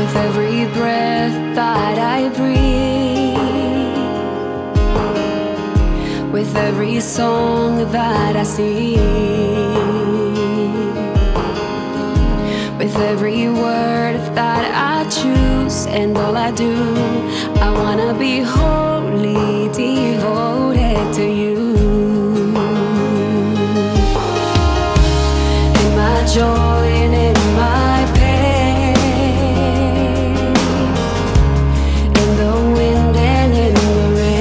with every breath that I breathe, with every song that I sing, with every word that I choose and all I do. I wanna be wholly devoted to you. In my joy and in my pain, in the wind and in the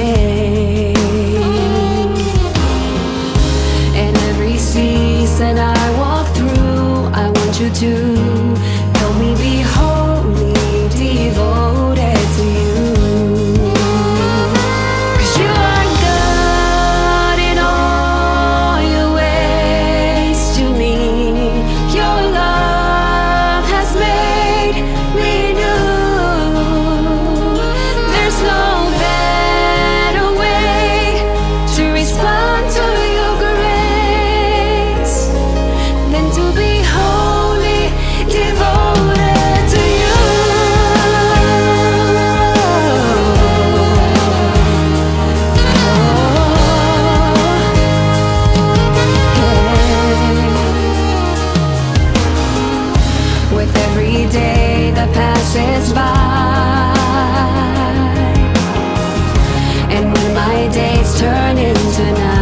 rain, in every season I walk through, I want you to help me be wholly devoted to you. 'Cause you are good in all your ways to me. Your love has made me new. There's no better way to respond to your grace than to be wholly devoted to you. With every day that passes by, and when my days turn into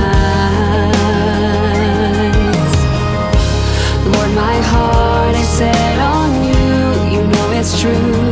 nights, Lord, my heart is set on you. You know it's true.